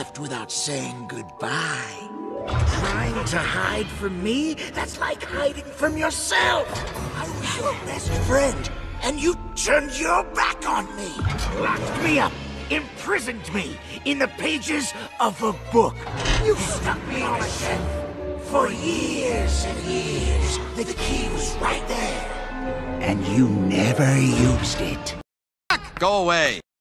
left without saying goodbye. Trying to hide from me? That's like hiding from yourself. I was your best friend, and you turned your back on me. Locked me up, imprisoned me in the pages of a book. You stuck me on a shelf for years and years. The key was right there, and you never used it. Go away.